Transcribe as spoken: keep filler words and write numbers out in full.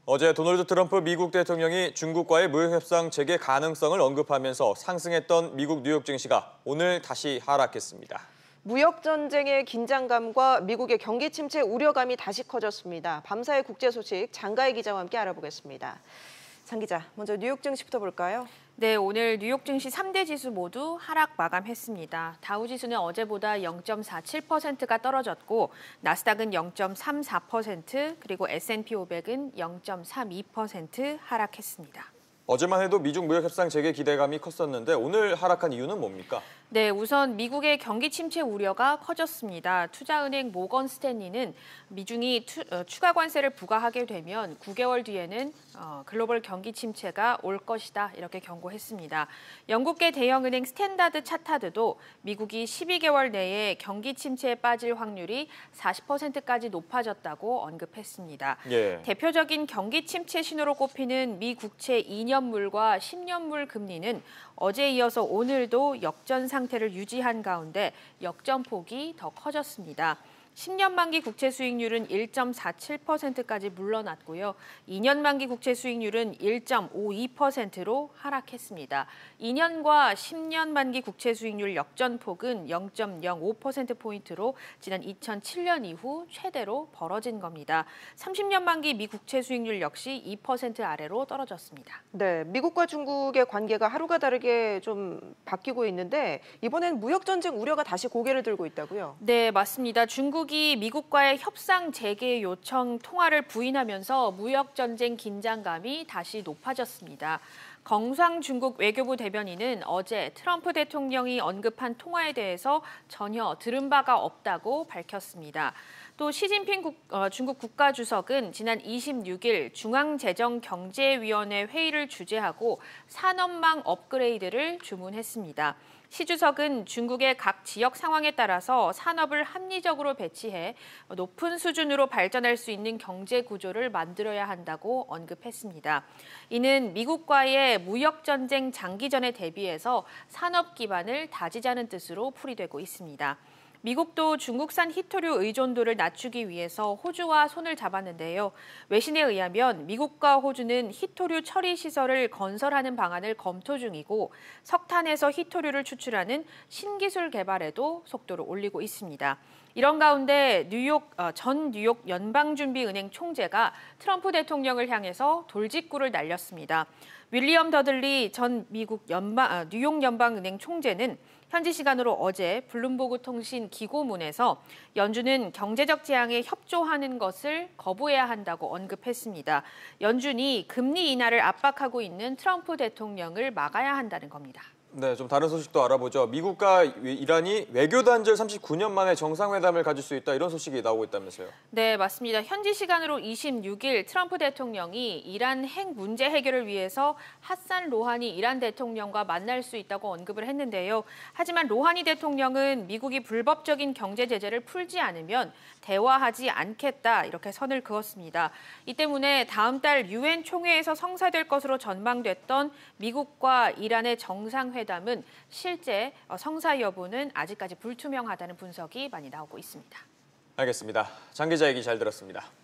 어제 도널드 트럼프 미국 대통령이 중국과의 무역협상 재개 가능성을 언급하면서 상승했던 미국 뉴욕 증시가 오늘 다시 하락했습니다. 무역 전쟁의 긴장감과 미국의 경기 침체 우려감이 다시 커졌습니다. 밤사이 국제 소식 장가희 기자와 함께 알아보겠습니다. 장 기자, 먼저 뉴욕 증시부터 볼까요? 네, 오늘 뉴욕 증시 삼 대 지수 모두 하락 마감했습니다. 다우 지수는 어제보다 영 점 사칠 퍼센트가 떨어졌고 나스닥은 영 점 삼사 퍼센트 그리고 에스 앤 피 오백은 영 점 삼이 퍼센트 하락했습니다. 어제만 해도 미중 무역협상 재개 기대감이 컸었는데 오늘 하락한 이유는 뭡니까? 네, 우선 미국의 경기 침체 우려가 커졌습니다. 투자은행 모건 스탠리는 미중이 투, 어, 추가 관세를 부과하게 되면 구 개월 뒤에는 어, 글로벌 경기 침체가 올 것이다 이렇게 경고했습니다. 영국계 대형은행 스탠다드 차타드도 미국이 십이 개월 내에 경기 침체에 빠질 확률이 사십 퍼센트까지 높아졌다고 언급했습니다. 예. 대표적인 경기 침체 신호로 꼽히는 미 국채 이 년물과 십 년물 금리는 어제에 이어서 오늘도 역전 상태를 유지한 가운데 역전폭이 더 커졌습니다. 십 년 만기 국채 수익률은 일 점 사칠 퍼센트까지 물러났고요. 이 년 만기 국채 수익률은 일 점 오이 퍼센트로 하락했습니다. 이 년과 십 년 만기 국채 수익률 역전폭은 영 점 영오 퍼센트포인트로 지난 이천칠 년 이후 최대로 벌어진 겁니다. 삼십 년 만기 미 국채 수익률 역시 이 퍼센트 아래로 떨어졌습니다. 네, 미국과 중국의 관계가 하루가 다르게 좀 바뀌고 있는데 이번엔 무역 전쟁 우려가 다시 고개를 들고 있다고요? 네, 맞습니다. 중국 중국이 미국과의 협상 재개 요청 통화를 부인하면서 무역 전쟁 긴장감이 다시 높아졌습니다. 경상 중국 외교부 대변인은 어제 트럼프 대통령이 언급한 통화에 대해서 전혀 들은 바가 없다고 밝혔습니다. 또 시진핑 국, 어, 중국 국가주석은 지난 이십육 일 중앙재정경제위원회 회의를 주재하고 산업망 업그레이드를 주문했습니다. 시 주석은 중국의 각 지역 상황에 따라서 산업을 합리적으로 배치해 높은 수준으로 발전할 수 있는 경제 구조를 만들어야 한다고 언급했습니다. 이는 미국과의 무역 전쟁 장기전에 대비해서 산업 기반을 다지자는 뜻으로 풀이되고 있습니다. 미국도 중국산 히토류 의존도를 낮추기 위해서 호주와 손을 잡았는데요. 외신에 의하면 미국과 호주는 히토류 처리 시설을 건설하는 방안을 검토 중이고 석탄에서 히토류를 추출하는 신기술 개발에도 속도를 올리고 있습니다. 이런 가운데 뉴욕, 어, 전 뉴욕 연방준비은행 총재가 트럼프 대통령을 향해서 돌직구를 날렸습니다. 윌리엄 더들리 전 미국 연방, 아, 뉴욕 연방은행 총재는 현지 시간으로 어제 블룸버그 통신 기고문에서 연준은 경제적 재앙에 협조하는 것을 거부해야 한다고 언급했습니다. 연준이 금리 인하를 압박하고 있는 트럼프 대통령을 막아야 한다는 겁니다. 네, 좀 다른 소식도 알아보죠. 미국과 이란이 외교 단절 삼십구 년 만에 정상회담을 가질 수 있다 이런 소식이 나오고 있다면서요. 네, 맞습니다. 현지 시간으로 이십육 일 트럼프 대통령이 이란 핵 문제 해결을 위해서 하산 로하니 이란 대통령과 만날 수 있다고 언급을 했는데요. 하지만 로하니 대통령은 미국이 불법적인 경제 제재를 풀지 않으면 대화하지 않겠다 이렇게 선을 그었습니다. 이 때문에 다음 달 유엔 총회에서 성사될 것으로 전망됐던 미국과 이란의 정상회담 회담은 실제 성사 여부는 아직까지 불투명하다는 분석이 많이 나오고 있습니다. 알겠습니다. 장 기자 얘기 잘 들었습니다.